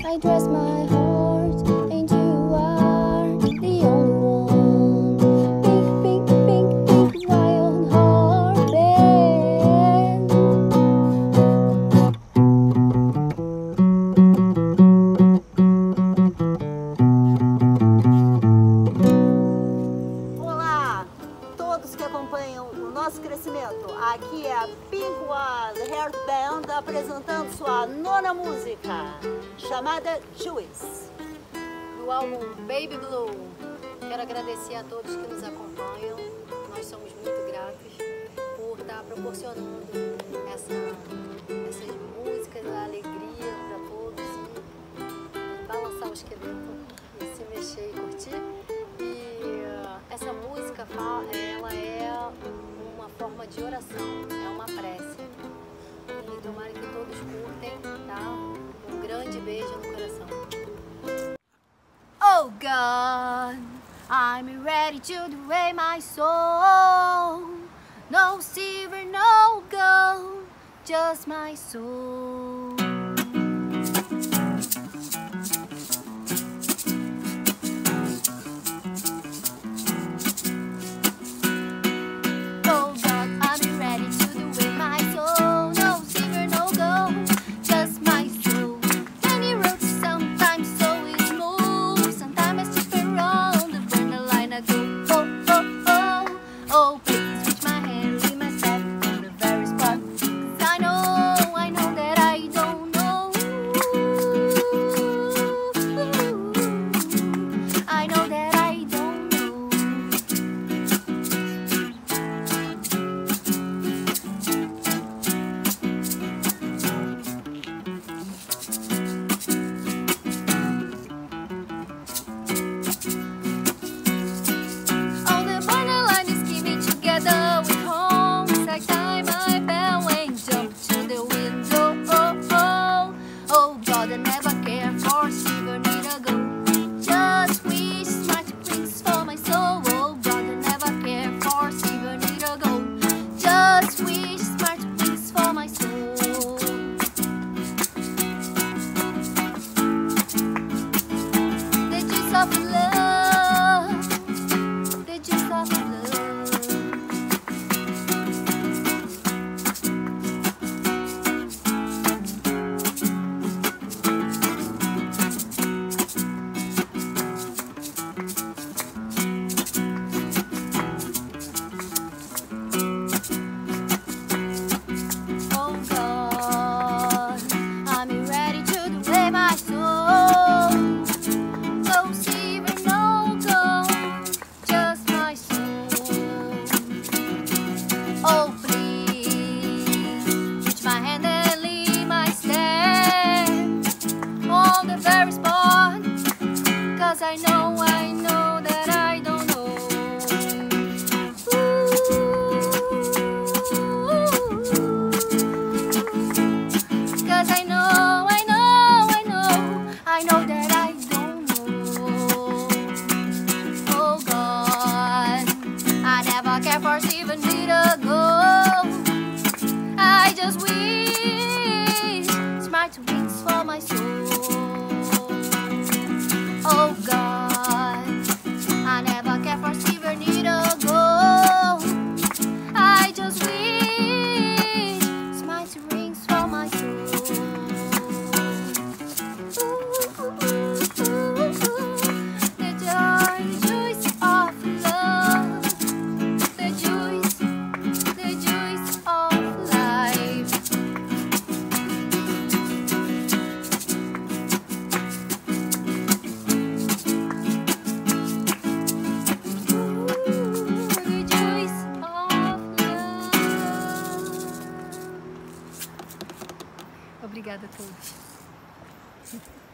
I dress my heart and you are the only one. Pink, pink, pink, pink, wild heart band. Olá, todos que acompanham o nosso crescimento. Aqui é a Pink Wild Hair Band apresentando sua nona música, chamada Juice, do álbum Baby Blue. Quero agradecer a todos que nos acompanham. Nós somos muito gratos por estar proporcionando essas músicas, a alegria para todos e balançar o esqueleto e se mexer e curtir. E essa música ela é uma forma de oração, é uma prece. E tomara que todos curtem, tá? Um grande beijo no coração. Oh God, I'm ready to drain my soul. No silver, no gold, just my soul. Oh God, I'm ready to drain my soul. No silver, no gold, just my soul. Many roads sometimes so smooth, sometimes I slip around the borderline. I go oh oh oh oh. Please reach my hand, leave my step on the very spot. 'Cause I know that I don't know. I know that I don't know. Oh, the borderline is keeping together with home. I tie my bell and jump to the window. Oh, oh, oh God, I never care for silver, need a gold. Just wish smart rings for my soul. Oh God, I never care for silver, need a gold. Just wish smart rings for my soul. The juice of love, the juice of love. Oh God, I'm ready to drain my soul. No silver, no gold, just my soul. Oh please, reach my hand and leave my step on the very spot. 'Cause I know that I don't know. Cause I know that I don't know. Oh God, I never care for silver, need a gold. I just wish smart wings for my soul. Oh God, I never care for silver, need a gold. I just wish smart rings for my soul. The juice of love, the juice of life. The juice of love. Obrigada a todos.